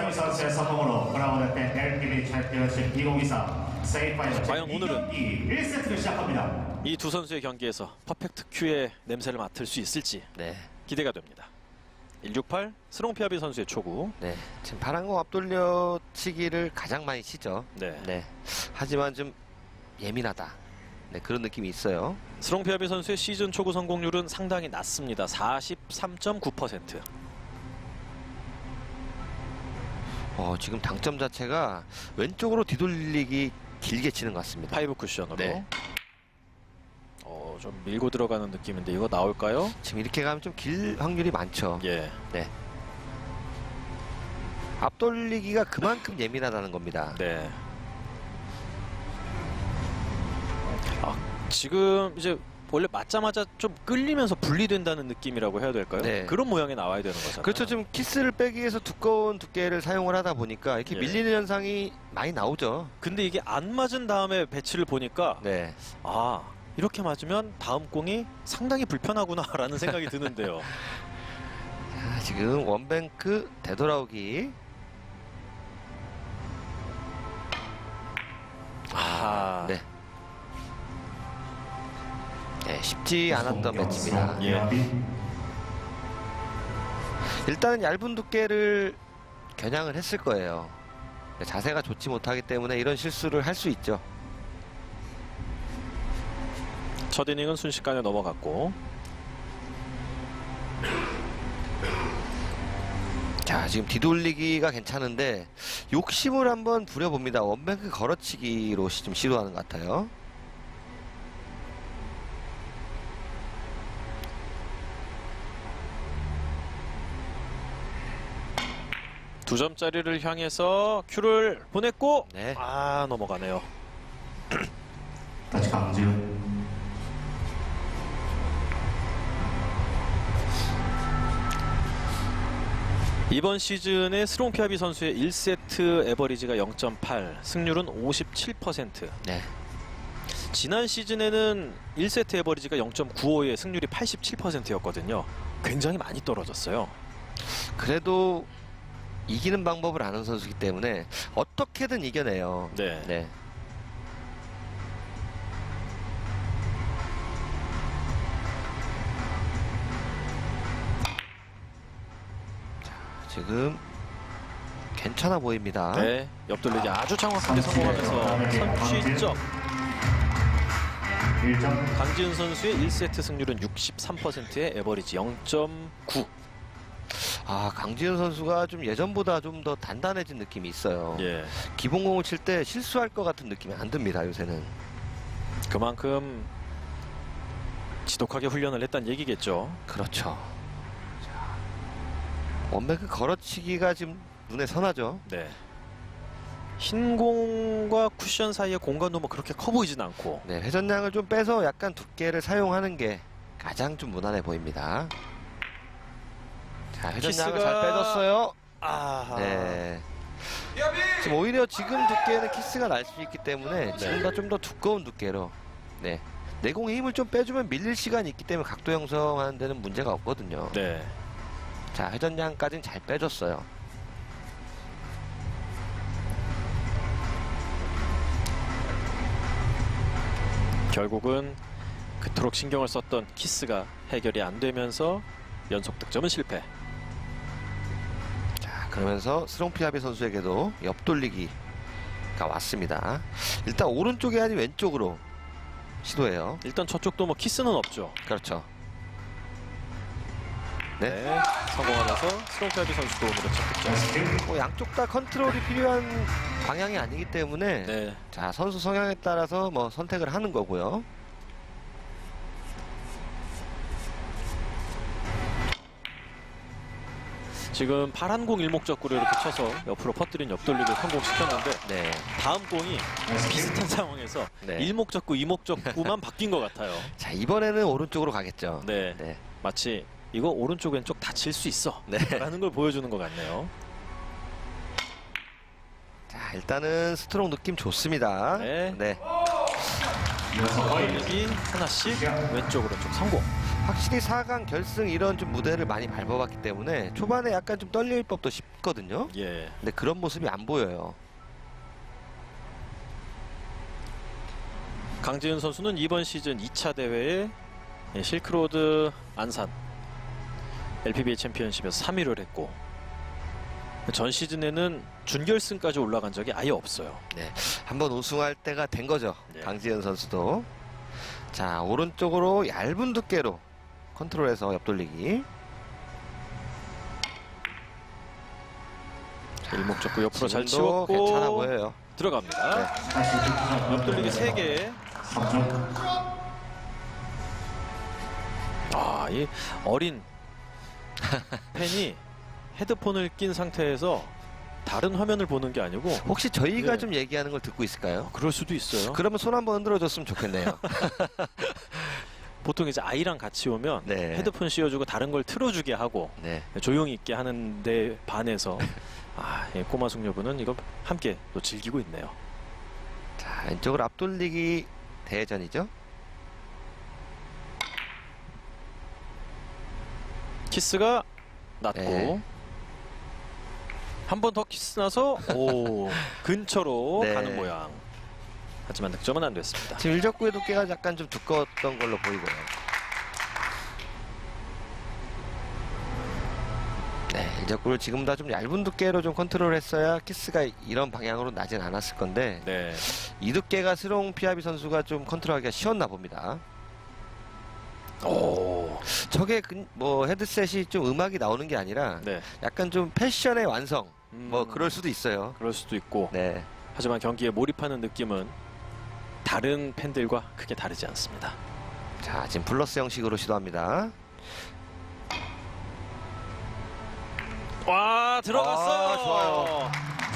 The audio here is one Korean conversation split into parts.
피아비 선수의 성공으로 브라운오픈 LPB 챔피언십 2023 세이파이널 과연 오늘은 1세트를 시작합니다. 이 두 선수의 경기에서 퍼펙트 큐의 냄새를 맡을 수 있을지 기대가 됩니다. 168 스롱 피아비 선수의 초구. 네, 지금 파란공 앞돌려치기를 가장 많이 치죠. 네. 하지만 좀 예민하다. 네, 그런 느낌이 있어요. 스롱 피아비 선수의 시즌 초구 성공률은 상당히 낮습니다. 43.9%. 지금 당점 자체가 왼쪽으로 뒤돌리기 길게 치는 것 같습니다. 파이브 쿠션으로. 네. 좀 밀고 들어가는 느낌인데 이거 나올까요? 지금 이렇게 가면 좀 길 확률이 많죠. 예. 네. 앞돌리기가 그만큼 예민하다는 겁니다. 네. 지금 이제 원래 맞자마자 좀 끌리면서 분리된다는 느낌이라고 해야 될까요? 네. 그런 모양이 나와야 되는 거잖아요. 그렇죠. 좀 키스를 빼기 위해서 두꺼운 두께를 사용을 하다 보니까 이렇게 예. 밀리는 현상이 많이 나오죠. 근데 이게 안 맞은 다음에 배치를 보니까 네. 이렇게 맞으면 다음 공이 상당히 불편하구나라는 생각이 드는데요. 자, 지금 원뱅크 되돌아오기. 네. 네, 쉽지 않았던 매치입니다. 예. 일단은 얇은 두께를 겨냥을 했을 거예요. 자세가 좋지 못하기 때문에 이런 실수를 할 수 있죠. 첫 이닝은 순식간에 넘어갔고. 자, 지금 뒤돌리기가 괜찮은데 욕심을 한번 부려봅니다. 원뱅크 걸어치기로 좀 시도하는 것 같아요. 두 점짜리를 향해서 큐를 보냈고 네. 넘어가네요. 다시 강지훈. 이번 시즌에 스롱 피아비 선수의 1세트 에버리지가 0.8, 승률은 57%. 네. 지난 시즌에는 1세트 에버리지가 0.95에 승률이 87%였거든요. 굉장히 많이 떨어졌어요. 그래도 이기는 방법을 아는 선수이기 때문에 어떻게든 이겨내요. 네. 지금 괜찮아 보입니다. 네. 옆돌리기 아주 정확하게 성공하면서 선취점. 1점. 강지훈 선수의 1세트 승률은 63%의 에버리지 0.9. 강지훈 선수가 좀 예전보다 좀 더 단단해진 느낌이 있어요. 예. 기본공을 칠 때 실수할 것 같은 느낌이 안 듭니다, 요새는. 그만큼 지독하게 훈련을 했다는 얘기겠죠. 그렇죠. 원뱅크 걸어치기가 지금 눈에 선하죠. 네. 흰 공과 쿠션 사이의 공간도 뭐 그렇게 커 보이진 않고. 네, 회전량을 좀 빼서 약간 두께를 사용하는 게 가장 좀 무난해 보입니다. 자, 회전량을 키스가- 잘 빼줬어요. 네. 지금 오히려 지금 두께는 키스가 날 수 있기 때문에 지금보다 좀 더 두꺼운 두께로 내공의 힘을 좀 빼주면 밀릴 시간이 있기 때문에 각도 형성하는 데는 문제가 없거든요. 네. 자, 회전량까지는 잘 빼줬어요. 결국은 그토록 신경을 썼던 키스가 해결이 안 되면서 연속 득점은 실패. 자, 그러면서 스롱 피아비 선수에게도 옆돌리기가 왔습니다. 일단 오른쪽이 아닌 왼쪽으로 시도해요. 일단 저쪽도 뭐 키스는 없죠. 그렇죠. 네. 성공하면서 스롱 피아비 선수도 오늘의 첫 득점. 양쪽 다 컨트롤이 필요한 방향이 아니기 때문에 네. 자, 선수 성향에 따라서 뭐 선택을 하는 거고요. 지금 파란 공 일목적구로 이렇게 쳐서 옆으로 퍼뜨린 옆돌리기를 성공시켰는데 다음 공이 비슷한 상황에서 일목적구, 이목적구만 바뀐 것 같아요. 자, 이번에는 오른쪽으로 가겠죠. 네. 마치 이거 오른쪽 왼쪽 다 칠 수 있어 라는 걸 보여주는 것 같네요. 자, 일단은 스트롱 느낌 좋습니다. 돌리기 하나씩 왼쪽으로 좀 성공. 확실히 4강 결승 이런 좀 무대를 많이 밟아봤기 때문에 초반에 약간 좀 떨릴 법도 싶거든요. 예. 근데 그런 모습이 안 보여요. 강지은 선수는 이번 시즌 2차 대회에 실크로드 안산 LPBA 챔피언십에서 3위를 했고 전 시즌에는 준결승까지 올라간 적이 아예 없어요. 네, 한번 우승할 때가 된 거죠. 네. 강지은 선수도. 자, 오른쪽으로 얇은 두께로 컨트롤해서 옆돌리기. 일목적구 옆으로 잘 지금도 치웠고 괜찮아 보여요. 들어갑니다. 네. 옆돌리기 3개. 아, 이 어린 팬이 헤드폰을 낀 상태에서 다른 화면을 보는 게 아니고 혹시 저희가 네. 좀 얘기하는 걸 듣고 있을까요? 그럴 수도 있어요. 그러면 손 한번 흔들어줬으면 좋겠네요. 보통 이제 아이랑 같이 오면 네. 헤드폰 씌워주고 다른 걸 틀어주게 하고 네. 조용히 있게 하는데 반해서 꼬마 숙녀분은 이거 함께 또 즐기고 있네요. 자, 왼쪽으로 앞돌리기 대전이죠. 키스가 낮고 네. 한 번 더 키스 나서 근처로 네. 가는 모양. 하지만 득점은 안 됐습니다. 지금 일적구의 두께가 약간 좀 두꺼웠던 걸로 보이고요. 네, 일적구를 지금보다 좀 얇은 두께로 좀 컨트롤했어야 키스가 이런 방향으로 나진 않았을 건데 네. 이 두께가 스롱 피아비 선수가 좀 컨트롤하기가 쉬웠나 봅니다. 저게 뭐 헤드셋이 좀 음악이 나오는 게 아니라 네. 약간 좀 패션의 완성 뭐 그럴 수도 있어요. 그럴 수도 있고. 네. 하지만 경기에 몰입하는 느낌은 다른 팬들과 크게 다르지 않습니다. 자, 지금 플러스 형식으로 시도합니다. 와, 들어갔어요. 좋아요.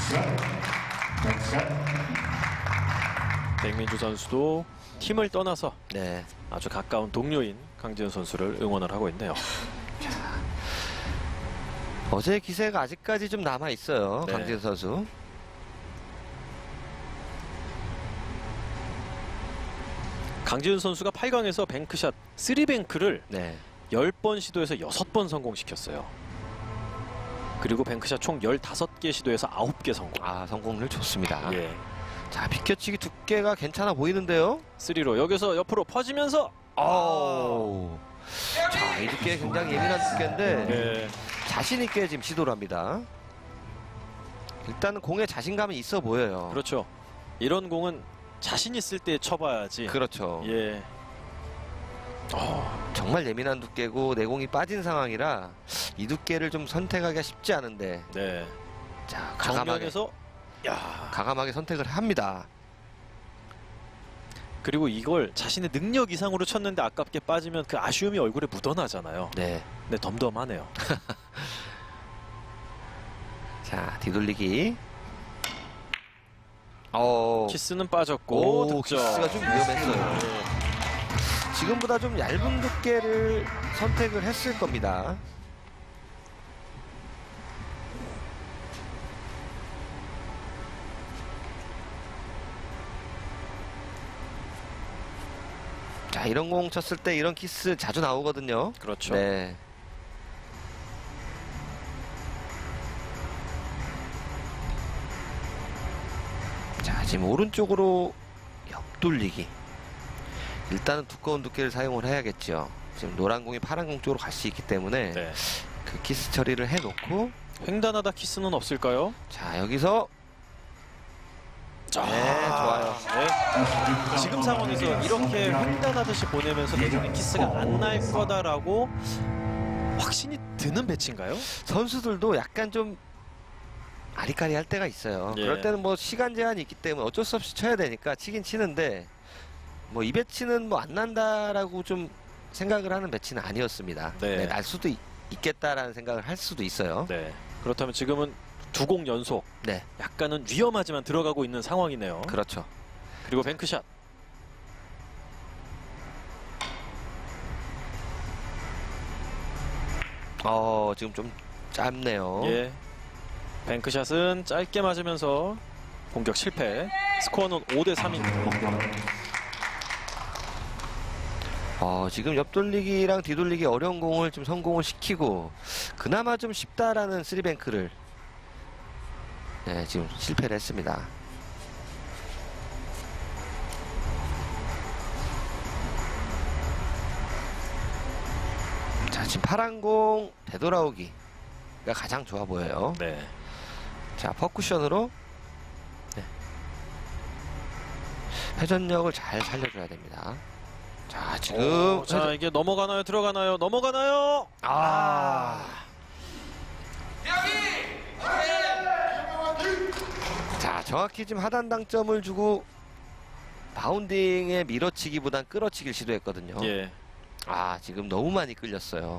백민주 선수도 팀을 떠나서 네. 아주 가까운 동료인 강지은 선수를 응원을 하고 있네요. 어제의 기세가 아직까지 좀 남아 있어요. 네. 강지은 선수. 강지은 선수가 8강에서 뱅크샷 3뱅크를 네. 10번 시도해서 6번 성공시켰어요. 그리고 뱅크샷 총 15개 시도해서 9개 성공. 아, 성공률 좋습니다. 예. 자, 비켜치기 두께가 괜찮아 보이는데요. 3로 여기서 옆으로 퍼지면서 자, 이 두께 굉장히 예민한 두께인데 예. 자신 있게 지금 시도를 합니다. 일단은 공에 자신감이 있어 보여요. 그렇죠. 이런 공은 자신 있을 때 쳐봐야지. 그렇죠. 예. 정말 예민한 두께고 내공이 빠진 상황이라 이 두께를 좀 선택하기가 쉽지 않은데 네. 자, 정면에서 야. 가감하게 선택을 합니다. 그리고 이걸 자신의 능력 이상으로 쳤는데 아깝게 빠지면 그 아쉬움이 얼굴에 묻어나잖아요. 네. 근데 덤덤하네요. 자, 뒤돌리기. 키스는 빠졌고 득점. 키스가 좀 위험했어요. 네. 지금보다 좀 얇은 두께를 선택을 했을 겁니다. 자, 이런 공 쳤을 때 이런 키스 자주 나오거든요. 그렇죠. 네. 자, 지금 오른쪽으로 옆돌리기. 일단은 두꺼운 두께를 사용을 해야겠죠. 지금 노란 공이 파란 공 쪽으로 갈 수 있기 때문에 네. 그 키스 처리를 해놓고 횡단하다 키스는 없을까요? 자, 여기서 네, 좋아요. 네. 지금 상황에서 이렇게 횡단하듯이 보내면서 내공의 키스가 안 날 거다라고 확신이 드는 배치인가요? 선수들도 약간 좀 아리까리 할 때가 있어요. 예. 그럴 때는 뭐 시간 제한이 있기 때문에 어쩔 수 없이 쳐야 되니까 치긴 치는데 뭐 이 배치는 뭐 안 난다라고 좀 생각을 하는 배치는 아니었습니다. 네. 네, 날 수도 있겠다라는 생각을 할 수도 있어요. 네. 그렇다면 지금은 두 공 연속. 네. 약간은 위험하지만 들어가고 있는 상황이네요. 그렇죠. 그리고 뱅크샷. 지금 좀 짧네요. 예. 뱅크샷은 짧게 맞으면서 공격 실패. 스코어는 5대 3입니다. 지금 옆돌리기랑 뒤돌리기 어려운 공을 좀 성공을 시키고 그나마 좀 쉽다라는 쓰리뱅크를 네, 지금 실패를 했습니다. 자, 지금 파란 공 되돌아오기가 가장 좋아 보여요. 네. 자, 퍼쿠션으로 네. 회전력을 잘 살려줘야 됩니다. 자, 지금 자, 이게 넘어가나요? 들어가나요? 넘어가나요? 자, 정확히 지금 하단 당점을 주고 바운딩에 밀어치기보단 끌어치기를 시도했거든요. 예. 지금 너무 많이 끌렸어요.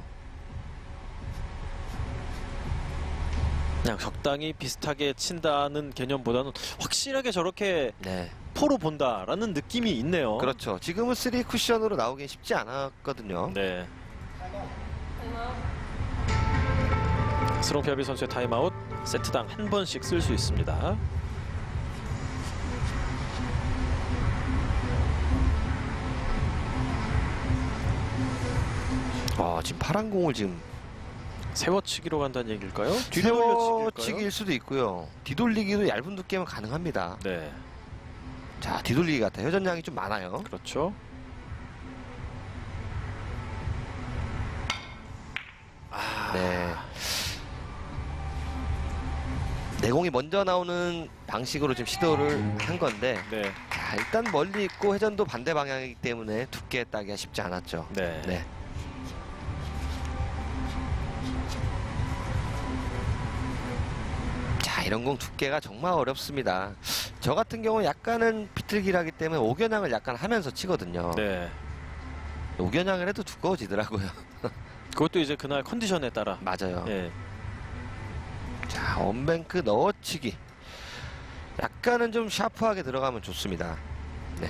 그냥 적당히 비슷하게 친다는 개념보다는 확실하게 저렇게 네, 포로 본다라는 느낌이 있네요. 그렇죠. 지금은 3 쿠션으로 나오긴 쉽지 않았거든요. 네. 스롱피아비 선수의 타임아웃 세트당 한 번씩 쓸 수 있습니다. 지금 파란 공을 지금 세워치기로 간다는 얘기일까요? 뒤돌려치기일까요? 세워치기일 수도 있고요. 뒤돌리기도 얇은 두께면 가능합니다. 네, 자, 뒤돌리기 같아요. 회전량이 좀 많아요. 그렇죠. 네. 내공이 먼저 나오는 방식으로 지금 시도를 한 건데 네, 자, 일단 멀리 있고 회전도 반대 방향이기 때문에 두께 따기가 쉽지 않았죠. 네. 네. 자, 이런 공 두께가 정말 어렵습니다. 저 같은 경우는 약간은 비틀기라기 때문에 오견향을 약간 하면서 치거든요. 네. 오견향을 해도 두꺼워지더라고요. 그것도 이제 그날 컨디션에 따라. 맞아요. 예. 자, 원뱅크 넣어치기. 약간은 좀 샤프하게 들어가면 좋습니다. 네.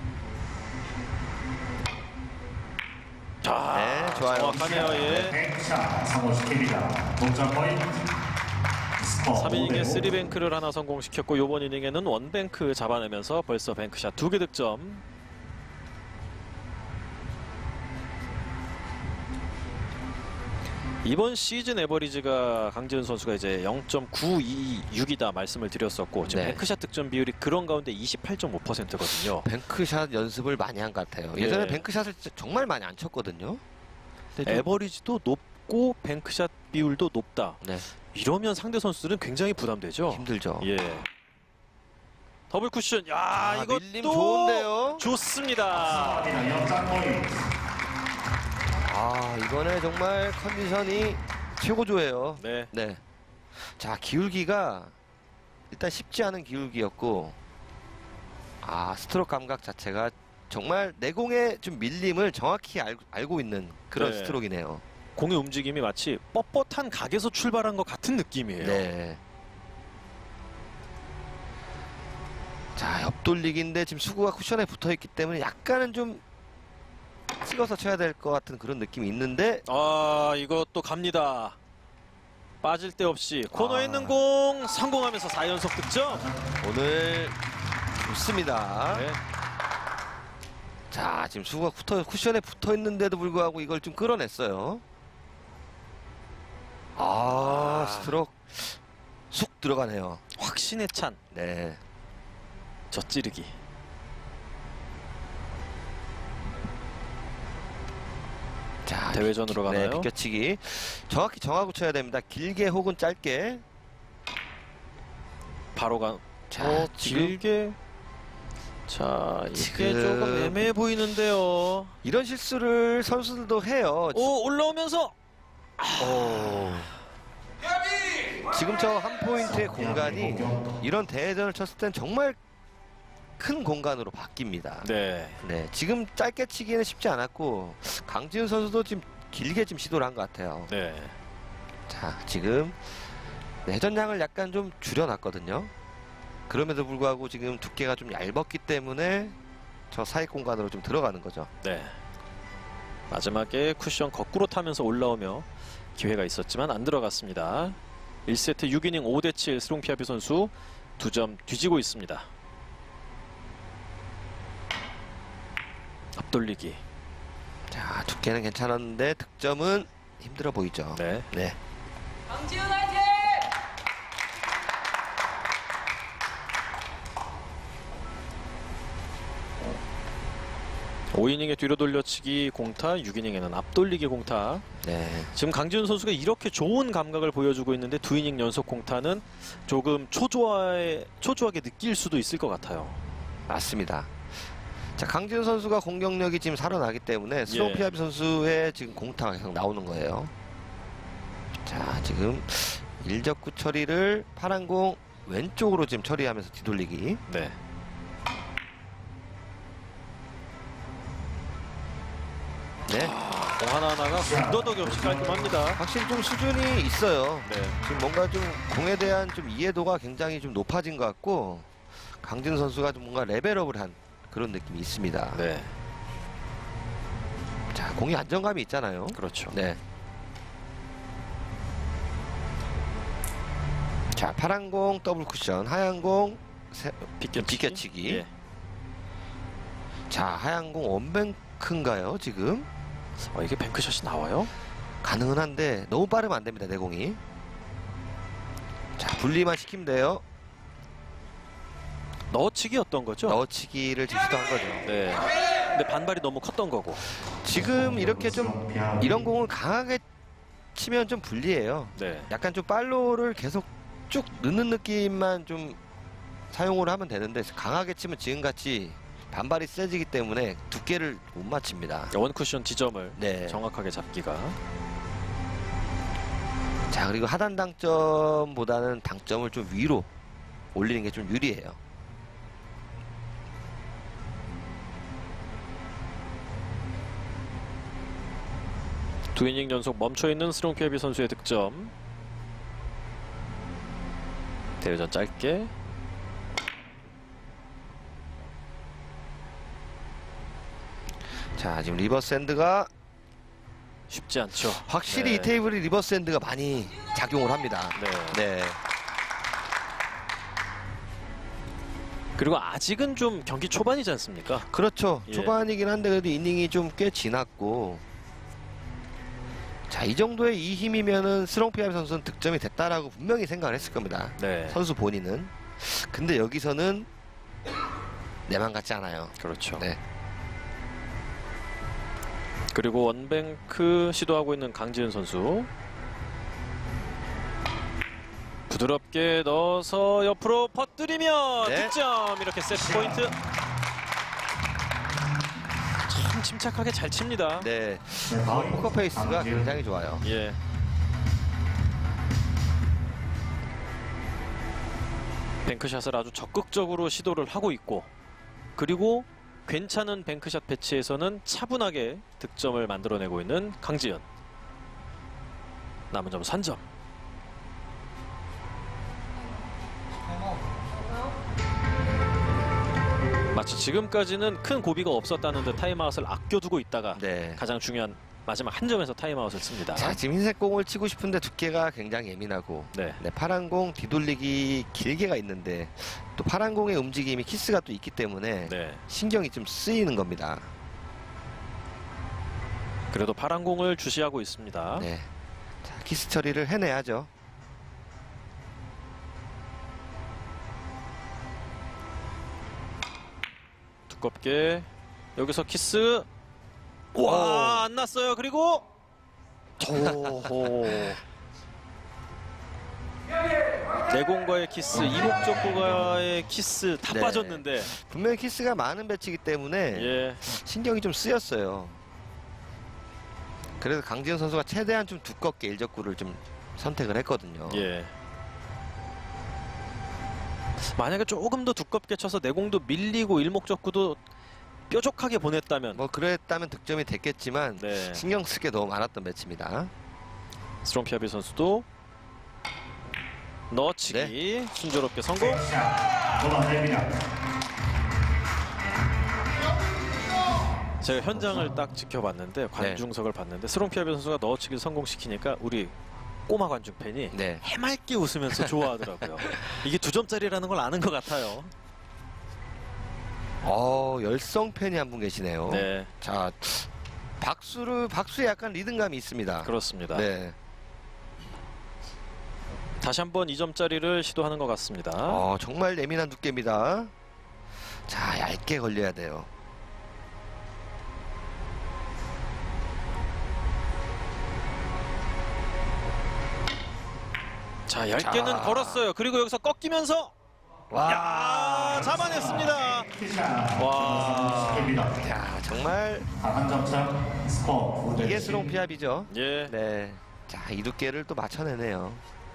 자, 네, 좋아요. 정확하네요. 예. 뱅크샷 성공시킵니다. 동점 포인트. 스코어 3이닝에 5대5. 3뱅크를 하나 성공시켰고 이번 이닝에는 원뱅크 잡아내면서 벌써 뱅크샷 2개 득점. 이번 시즌 에버리지가 강지은 선수가 이제 0.926이다 말씀을 드렸었고 지금 네. 뱅크샷 득점 비율이 그런 가운데 28.5%거든요. 뱅크샷 연습을 많이 한 것 같아요. 예전에 예. 뱅크샷을 진짜 정말 많이 안 쳤거든요. 근데 좀- 에버리지도 높고 뱅크샷 비율도 높다. 네, 이러면 상대 선수들은 굉장히 부담되죠. 힘들죠. 예. 더블 쿠션. 야, 이것도 밀림 좋은데요. 좋습니다. 연장 포인트. 이번에 정말 컨디션이 최고조예요. 네. 네. 자, 기울기가 일단 쉽지 않은 기울기였고, 스트로크 감각 자체가 정말 내공의 좀 밀림을 정확히 알고 있는 그런 네. 스트로크이네요. 공의 움직임이 마치 뻣뻣한 각에서 출발한 것 같은 느낌이에요. 네. 자, 옆돌리기인데 지금 수구가 쿠션에 붙어 있기 때문에 약간은 좀 찍어서 쳐야 될 것 같은 그런 느낌이 있는데, 이것도 갑니다. 빠질 데 없이 코너에 아. 있는 공 성공하면서 4연속 득점. 오늘 좋습니다. 네. 자, 지금 수구가 쿠션에 붙어 있는데도 불구하고 이걸 좀 끌어냈어요. 스트로크 쑥 들어가네요. 확신에 찬 네. 젖찌르기. 자, 대회전으로 가나요? 네, 비껴치기. 정확히 정하고 쳐야 됩니다. 길게 혹은 짧게. 바로 가. 자, 지금 길게. 자, 이게 지금- 조금 애매해 보이는데요. 이런 실수를 선수들도 해요. 오, 올라오면서 지금 저 한 포인트의 공간이 이런 대회전을 쳤을 땐 정말 큰 공간으로 바뀝니다. 네. 네, 지금 짧게 치기는 쉽지 않았고 강지훈 선수도 지금 길게 지금 시도를 한 것 같아요. 네. 자, 지금 회전량을 약간 좀 줄여놨거든요. 그럼에도 불구하고 지금 두께가 좀 얇았기 때문에 저 사이 공간으로 좀 들어가는 거죠. 네. 마지막에 쿠션 거꾸로 타면서 올라오며 기회가 있었지만 안 들어갔습니다. 1세트 6이닝 5대7 스롱피아비 선수 2점 뒤지고 있습니다. 앞돌리기. 자, 두께는 괜찮았는데 득점은 힘들어 보이죠. 네. 네. 강지훈 화이팅! 5이닝에 뒤로 돌려치기 공타, 6이닝에는 앞돌리기 공타. 네. 지금 강지훈 선수가 이렇게 좋은 감각을 보여주고 있는데 2이닝 연속 공타는 조금 초조하게 느낄 수도 있을 것 같아요. 맞습니다. 자, 강지훈 선수가 공격력이 지금 살아나기 때문에 스롱 예. 피아비 선수의 지금 공타가 계속 나오는 거예요. 자, 지금 일적구 처리를 파란 공 왼쪽으로 지금 처리하면서 뒤돌리기. 네. 네. 공 하나하나가 군더더기 없이 깔끔합니다. 확실히 좀 수준이 있어요. 네. 지금 뭔가 좀 공에 대한 좀 이해도가 굉장히 좀 높아진 것 같고 강지훈 선수가 좀 뭔가 레벨업을 한 그런 느낌이 있습니다. 네. 자, 공이 안정감이 있잖아요. 그렇죠. 네. 자, 파란 공 더블 쿠션, 하얀 공 비껴치기. 예. 자, 하얀 공 원뱅크인가요 지금? 이게 뱅크샷이 나와요? 가능은 한데 너무 빠르면 안 됩니다, 내공이. 자, 분리만 시키면 돼요. 넣어치기였던 거죠? 넣어치기를 지금 시도한 거죠. 네. 근데 반발이 너무 컸던 거고. 지금 이렇게 좀 이런 공을 강하게 치면 좀 불리해요. 네. 약간 좀 팔로우를 계속 쭉 넣는 느낌만 좀 사용을 하면 되는데 강하게 치면 지금같이 반발이 세지기 때문에 두께를 못 맞춥니다. 원쿠션 지점을 네. 정확하게 잡기가. 자, 그리고 하단 당점보다는 당점을 좀 위로 올리는 게 좀 유리해요. 두 이닝 연속 멈춰있는 스롱 피아비 선수의 득점. 대회전 짧게. 자, 지금 리버스 핸드가 쉽지 않죠. 확실히 네. 이 테이블이 리버스 핸드가 많이 작용을 합니다. 네. 네. 그리고 아직은 좀 경기 초반이지 않습니까? 그렇죠. 예. 초반이긴 한데 그래도 이닝이 좀 꽤 지났고 자, 이 정도의 이 힘이면은 스롱 피아비 선수는 득점이 됐다라고 분명히 생각을 했을 겁니다. 네. 선수 본인은. 근데 여기서는 내 맘 같지 않아요. 그렇죠. 네. 그리고 원뱅크 시도하고 있는 강지훈 선수. 부드럽게 넣어서 옆으로 퍼뜨리면 네. 득점. 이렇게 세트 포인트. 참 침착하게 잘 칩니다. 네. 포커 페이스가 굉장히 좋아요. 예. 뱅크샷을 아주 적극적으로 시도를 하고 있고, 그리고 괜찮은 뱅크샷 배치에서는 차분하게 득점을 만들어내고 있는 강지현. 남은 점 3점. 마치 지금까지는 큰 고비가 없었다는 듯 타임아웃을 아껴두고 있다가 네. 가장 중요한 마지막 한 점에서 타임아웃을 씁니다. 자, 지금 흰색 공을 치고 싶은데 두께가 굉장히 예민하고 네. 네, 파란 공 뒤돌리기 길게가 있는데 또 파란 공의 움직임이 키스가 또 있기 때문에 네. 신경이 좀 쓰이는 겁니다. 그래도 파란 공을 주시하고 있습니다. 네. 자, 키스 처리를 해내야죠. 두껍게 여기서 키스. 와, 안 났어요. 그리고 오호. 내공과의 키스, 이목적과의 키스 다 네. 빠졌는데. 분명히 키스가 많은 배치이기 때문에 예. 신경이 좀 쓰였어요. 그래서 강지현 선수가 최대한 좀 두껍게 일적구를 좀 선택을 했거든요. 예. 만약에 조금 더 두껍게 쳐서 내공도 밀리고 일목적구도 뾰족하게 보냈다면 뭐 그랬다면 득점이 됐겠지만 네. 신경 쓸 게 너무 많았던 매치입니다. 스트롱 피아비 선수도 넣어치기 네. 순조롭게 성공. 도망됩니다. 제가 현장을 딱 지켜봤는데 관중석을 봤는데 스트롱 피아비 선수가 넣어치기를 성공시키니까 우리 꼬마 관중 팬이 네. 해맑게 웃으면서 좋아하더라고요. 이게 2점짜리라는 걸 아는 것 같아요. 열성 팬이 한 분 계시네요. 네. 자, 박수에 약간 리듬감이 있습니다. 그렇습니다. 네. 다시 한번 2점짜리를 시도하는 것 같습니다. 정말 예민한 두께입니다. 자, 얇게 걸려야 돼요. 자, 얇게는 자. 걸었어요. 그리고 여기서 꺾이면서 야, 잡아냈습니다. 와. 야, 정말 한 점차 스코어 이게 스롱 피압이죠. 예. 네. 자, 이 두께를 또 맞춰내네요.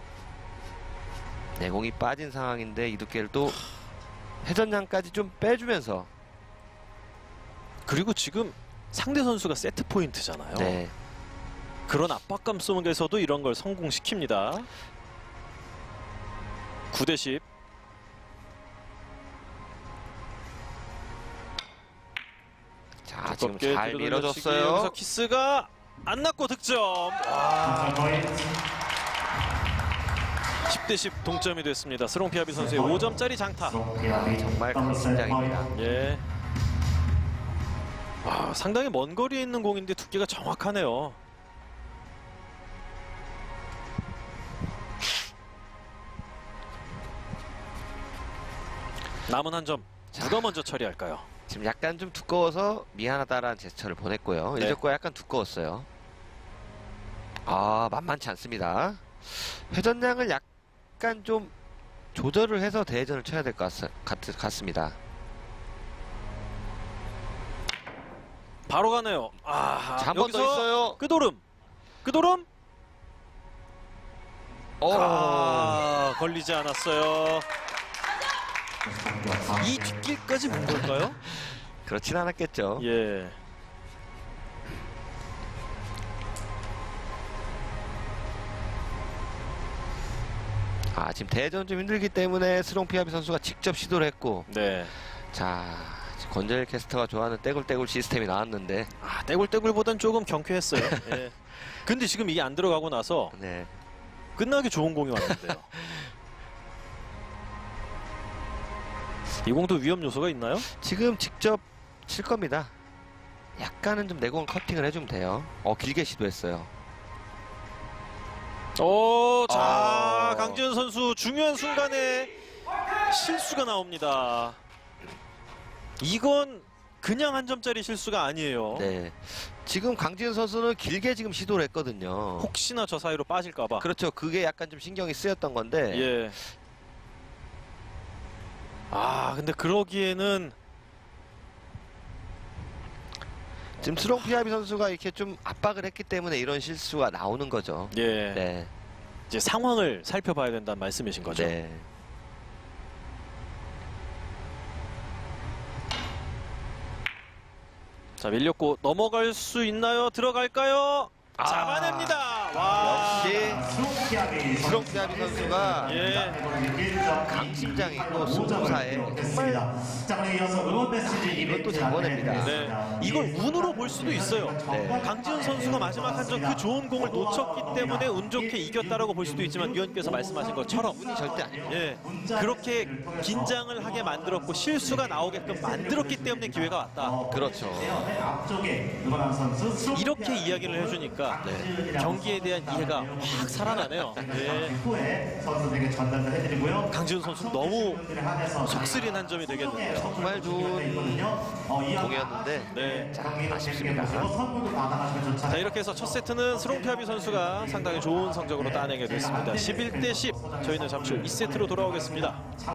내공이 빠진 상황인데 이 두께를 또 회전량까지 좀 빼주면서. 그리고 지금 상대 선수가 세트 포인트잖아요. 네. 그런 압박감 속에서도 이런 걸 성공시킵니다. 9대10. 자, 지금 두껍게 잘 들어돌려치기. 밀어줬어요. 여기서 키스가 안 났고 득점. 와. 10대10 동점이 됐습니다. 스롱 피아비 선수의 5점짜리 장타. 정말 강심장입니다. 예. 와, 상당히 먼 거리에 있는 공인데 두께가 정확하네요. 남은 한 점 누가 먼저 처리할까요? 지금 약간 좀 두꺼워서 미안하다라는 제스처를 보냈고요. 네. 일적과 약간 두꺼웠어요. 만만치 않습니다. 회전량을 약간 좀 조절을 해서 대회전을 쳐야 될 것 같습니다. 바로 가네요. 자, 한 번 더 여기서 있어요. 끄도름. 걸리지 않았어요. 이 뒷길까지 본 걸까요? 그렇진 않았겠죠. 예. 지금 대회전 좀 힘들기 때문에 스롱 피아비 선수가 직접 시도를 했고, 네. 자, 권재일 캐스터가 좋아하는 떼굴떼굴 시스템이 나왔는데, 떼굴떼굴보단 조금 경쾌했어요. 예. 근데 지금 이게 안 들어가고 나서 네. 끝나기 좋은 공이 왔는데요. 이 공도 위험 요소가 있나요? 지금 직접 칠 겁니다. 약간은 좀 내공을 커팅을 해주면 돼요. 길게 시도했어요. 자, 강지현 선수 중요한 순간에 실수가 나옵니다. 이건 그냥 한 점짜리 실수가 아니에요. 네. 지금 강지은 선수는 길게 지금 시도를 했거든요. 혹시나 저 사이로 빠질까봐. 그렇죠. 그게 약간 좀 신경이 쓰였던 건데. 예. 근데 그러기에는 지금 스롱 피아비 선수가 이렇게 좀 압박을 했기 때문에 이런 실수가 나오는 거죠. 예. 네. 이제 상황을 살펴봐야 된다는 말씀이신 거죠. 네. 자, 밀렸고 넘어갈 수 있나요? 들어갈까요? 잡아냅니다. 와. 역시 스롱 피아비 선수가 예. 강심장이고 승부사에 정말 이것도 잡아냅니다. 네. 이걸 운으로 볼 수도 있어요. 네. 강지훈 선수가 마지막 한 점 그 좋은 공을 놓쳤기 때문에 운 좋게 이겼다라고 볼 수도 있지만 위원께서 말씀하신 것처럼 운이 절대 아닙니다. 예, 그렇게 긴장을 하게 만들었고 실수가 나오게끔 만들었기 때문에 기회가 왔다. 그렇죠. 이렇게 이야기를 해주니까 경기에 대한 이해가 확 살아나네요. 예. 강지훈 선수 너무 속쓰린 한 점이 되겠는데요. 정말 좋은 공이었는데 네. 아쉽습니다. 자, 이렇게 해서 첫 세트는 스롱 피아비 선수가 상당히 좋은 성적으로 따내게 됐습니다. 11대10. 저희는 잠시 후 2세트로 돌아오겠습니다.